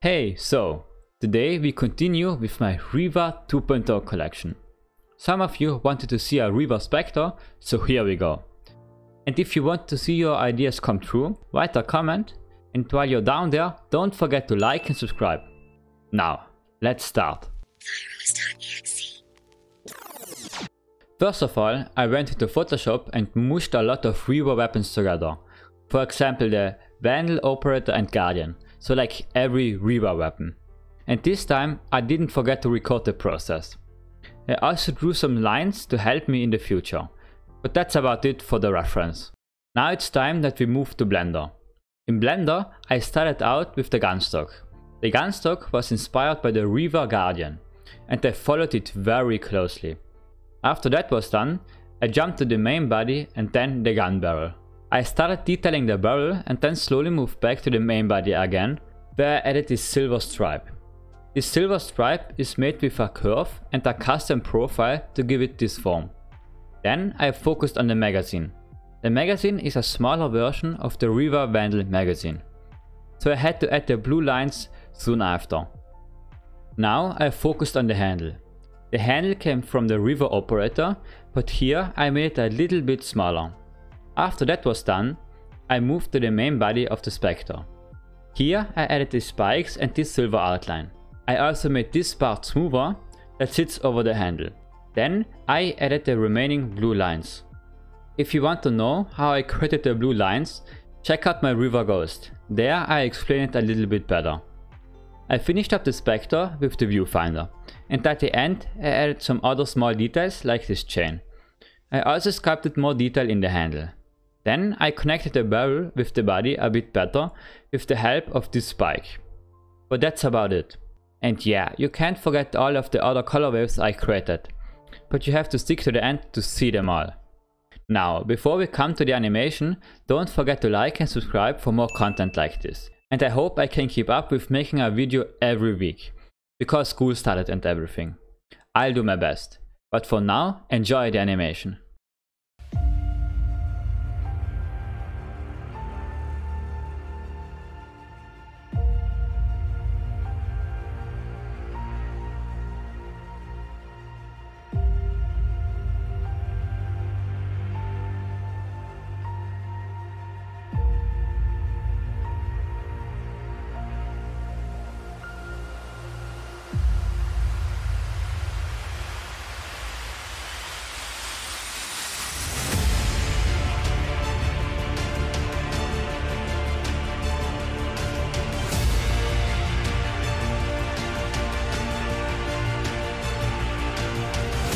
Hey, so today we continue with my Riva 2.0 collection. Some of you wanted to see a Riva Spectre, so here we go. And if you want to see your ideas come true, write a comment, and while you're down there, don't forget to like and subscribe. Now, let's start. First of all, I went into Photoshop and mushed a lot of Riva weapons together. For example, the Vandal, Operator and Guardian, so like every Riva weapon. And this time I didn't forget to record the process. I also drew some lines to help me in the future, but that's about it for the reference. Now it's time that we move to Blender. In Blender I started out with the gunstock. The gunstock was inspired by the Riva Guardian, and I followed it very closely. After that was done, I jumped to the main body and then the gun barrel. I started detailing the barrel and then slowly moved back to the main body again, where I added this silver stripe. This silver stripe is made with a curve and a custom profile to give it this form. Then I focused on the magazine. The magazine is a smaller version of the Riva Vandal magazine, so I had to add the blue lines soon after. Now I focused on the handle. The handle came from the Riva Operator, but here I made it a little bit smaller. After that was done, I moved to the main body of the Spectre. Here I added the spikes and this silver outline. I also made this part smoother that sits over the handle. Then I added the remaining blue lines. If you want to know how I created the blue lines, check out my Riva Ghost. There I explain it a little bit better. I finished up the Spectre with the viewfinder, and at the end I added some other small details like this chain. I also sculpted more detail in the handle. Then I connected the barrel with the body a bit better with the help of this spike. But that's about it. And yeah, you can't forget all of the other color waves I created, but you have to stick to the end to see them all. Now, before we come to the animation, don't forget to like and subscribe for more content like this. And I hope I can keep up with making a video every week, because school started and everything. I'll do my best. But for now, enjoy the animation.